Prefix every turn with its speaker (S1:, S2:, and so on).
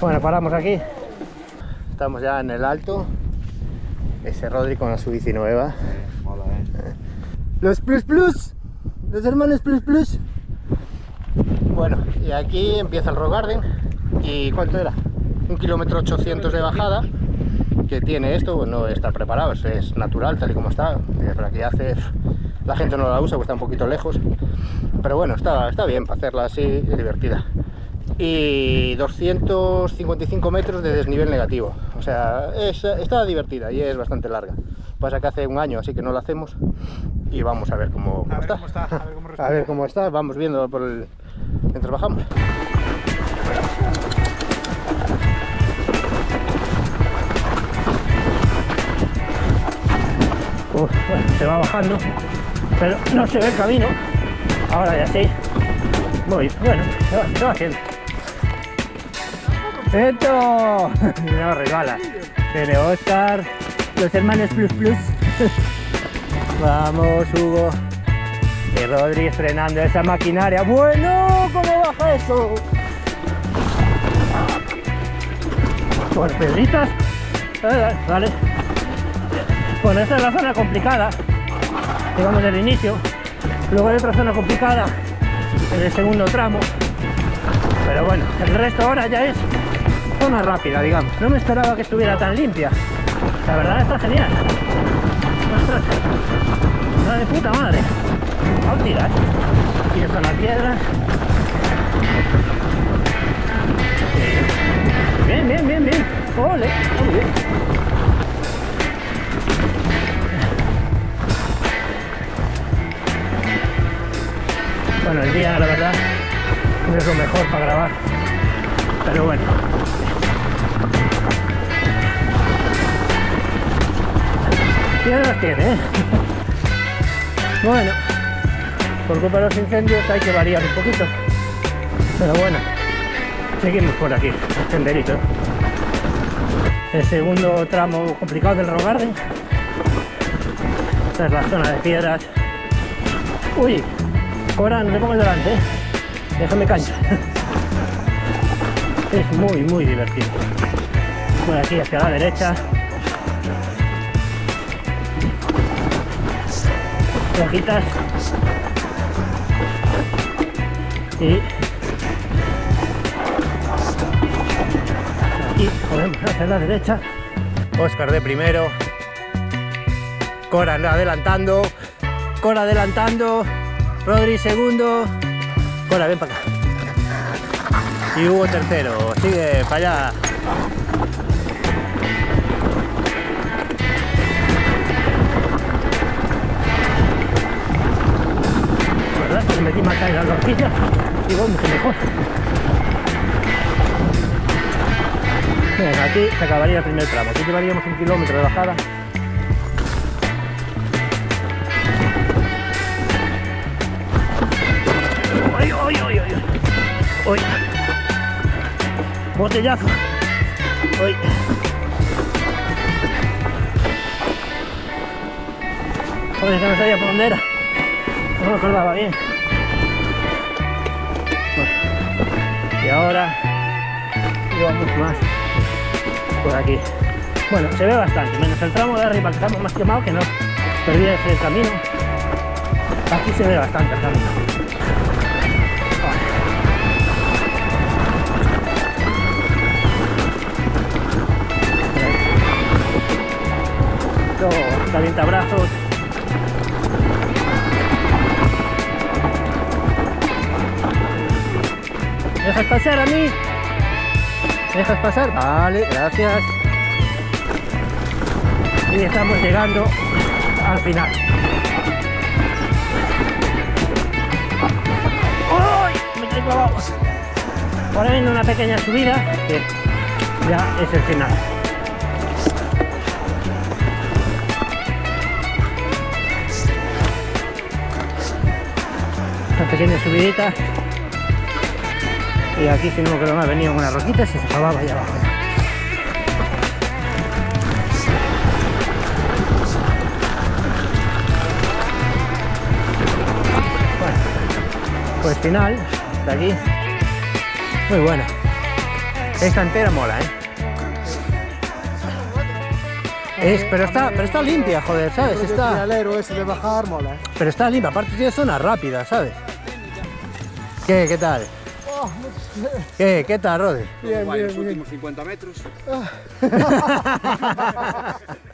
S1: Bueno, paramos aquí. Estamos ya en el alto. Ese Rodri con la su bici nueva.
S2: Mola,
S1: Los plus, los hermanos plus. Bueno, y aquí empieza el Rock Garden. ¿Y cuánto era? 1,8 kilómetros de bajada. Que tiene esto, pues no está preparado, es natural tal y como está. Para que hace, la gente no la usa, pues está un poquito lejos. Pero bueno, está bien para hacerla así, es divertida. Y 255 metros de desnivel negativo. O sea, está divertida y es bastante larga. Pasa que hace un año así que no la hacemos. Y vamos a ver cómo está. A ver cómo está, vamos viendo mientras bajamos. Bueno, se va bajando, pero no se ve el camino. Ahora ya sí. Muy bueno, se va haciendo. ¡Esto! No regala. Tiene Oscar, los hermanos plus. Vamos, Hugo. Y Rodri frenando esa maquinaria. Bueno, ¿cómo baja eso? Por pedritas. Vale. Bueno, esta es la zona complicada, digamos, del inicio. Luego hay otra zona complicada en el segundo tramo. Pero bueno, el resto ahora ya es zona rápida, digamos. No me esperaba que estuviera tan limpia. La verdad está genial. Ostras, está de puta madre. Vamos a tirar. Aquí están las piedras. Bien. Ole, muy bien. Bueno, el día, la verdad, no es lo mejor para grabar, pero bueno. Piedras tiene, ¿eh? Bueno, por culpa de los incendios hay que variar un poquito, pero bueno, seguimos por aquí, el senderito. El segundo tramo complicado del Rock Garden. Esta es la zona de piedras. Uy, Cora, no te pongas delante, ¿eh? Déjame cancha. Es muy divertido. Por aquí hacia la derecha. Hojitas. Y aquí podemos hacia la derecha. Oscar de primero. Cora adelantando. Rodri segundo. Cora, ven para acá. Y Hugo tercero. Sigue para allá. La verdad es que metí más en la horquilla y voy mucho mejor. Venga, aquí se acabaría el primer tramo. Aquí llevaríamos 1 kilómetro de bajada. ¡Uy! ¡Botellazo! ¡Uy! Joder, que no sabía por dónde era. No me acordaba bien. Bueno, y ahora llevamos más por aquí. Bueno, se ve bastante, menos el tramo de arriba que estamos más quemados, que no perdía el camino. Aquí se ve bastante el camino. Calientabrazos. ¿Me dejas pasar a mí? ¿Me dejas pasar? Vale, gracias. Y estamos llegando al final. ¡Uy! Me quedé clavado. Ahora viene una pequeña subida que ya es el final. Una pequeña subidita. Y aquí si no creo que me ha venido unas roquitas y se acababa allá abajo. Bueno, pues final de aquí. Muy buena. Esta entera mola, ¿eh? Pero está limpia, joder, ¿sabes?
S2: El alero ese de bajar mola.
S1: Pero está limpia, aparte tiene zona rápida, ¿sabes? ¿Qué tal? ¿Qué tal, Rodi?
S2: Bien,
S3: Los
S2: bien, bien.
S3: últimos 50 metros.